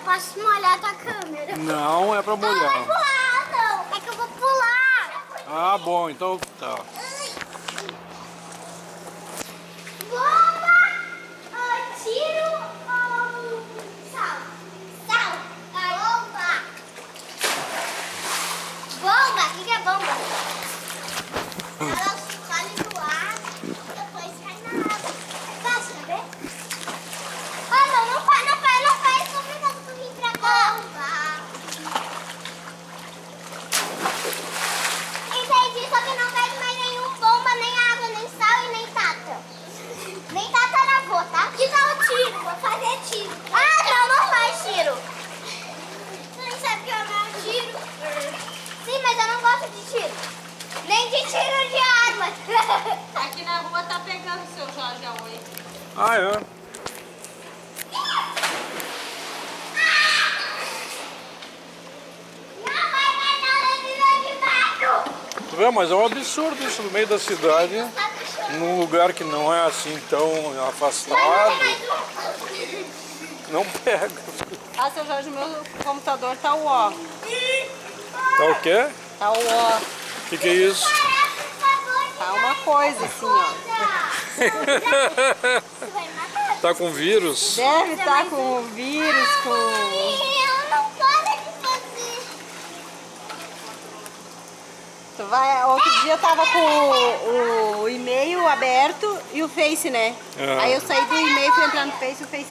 posso molhar a tua câmera. Não, é pra Não, vai molhar. pular, não. É que eu vou pular. Ah, bom, então tá. Bomba, tiro ou sal? Sal. Bomba. Bomba, o que é bomba? Ela escolhe do ar, depois cai na água. Baixa, vê? Ah, não, não faz, não faz, não faz. Só obrigado por vir pra cá. Bomba. Entendi, só que não pede mais nenhum bomba, nem água, nem sal e nem tata. Nem tata na vou, tá? Que tal o tiro? Vou fazer tiro. Ah, não, não faz tiro. Você nem sabe que eu não tiro? Sim, mas eu não gosto de tiro. Nem de tiro de arma. Aqui na rua tá pegando o seu Jorge Aoi. Ah, é. Não vai mais nada de lá de baixo. Tu vê, mas é um absurdo isso no meio da cidade, num lugar que não é assim tão afastado. Não pega. Ah, seu Jorge, meu computador tá o ó. Tá o quê? Tá o ó. O que é isso? Tá uma coisa assim, ó. Tá com vírus? Deve estar com o vírus, com... Eu não para de fazer. Tu vai... Outro dia eu tava com o e-mail aberto e o Face, né? Ah. Aí eu saí do e-mail, fui entrar no Face e o Face